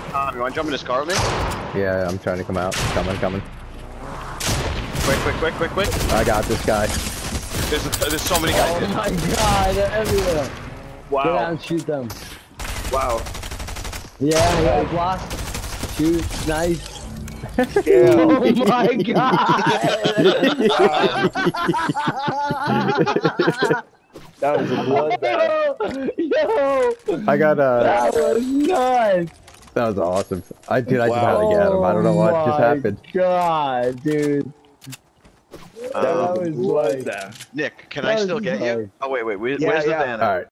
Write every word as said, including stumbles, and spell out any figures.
Um, you want to jump in this car with me? Yeah, I'm trying to come out. Coming, coming. Quick, quick, quick, quick, quick. I got this guy. There's, a, there's so many guys Oh here. my god, they're everywhere. Wow. Get out and shoot them. Wow. Yeah, yeah, block. Shoot, nice. Yeah. Oh my god! That was a bloodbath. Yo! I got uh That was nuts! that was awesome. I dude, I just had to get him. I don't know what just happened. Oh my god, dude. Um, That was like... Bloodbath. Nick, can That I was still get nice. you? Oh wait, wait. Where, Yeah, where's the yeah. van? All right.